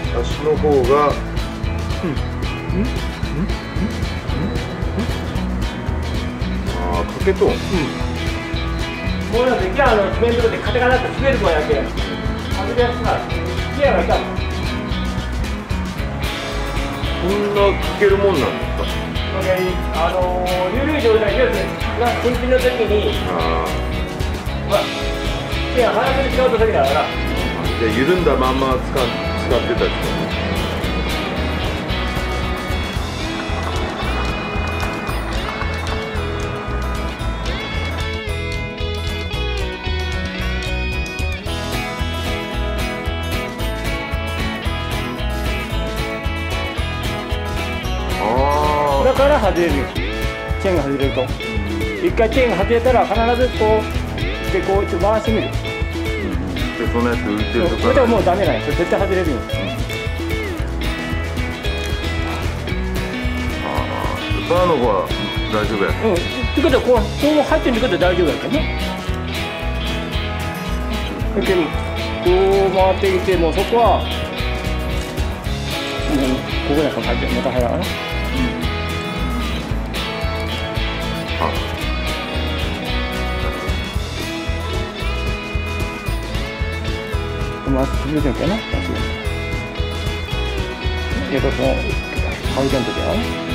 足の方がああ、かけとん。 もうなんでギアの滑るとこでカタカタって滑るもんやけん外れやすからギアがいたの。 こんなかけるもんなんですか。 緩い状態で新品の時にあほら手が離せる仕事時だからあ、じゃあ緩んだまんま使ってたりとかね。 だから外れるよ。チェーンが外れると一回チェーンが外れたら必ずこうでこう回してみる。 で、そのやつ浮いてるとか。 それではもうダメなんよ。それ絶対外れるよ。 バーの方は大丈夫や。 ってことはこう入ってることは大丈夫やからね。だけどこう回ってきてもそこはもうここなんか入ってまた入らない。回してくれてるかな。やっぱそのハウジャントでやろ。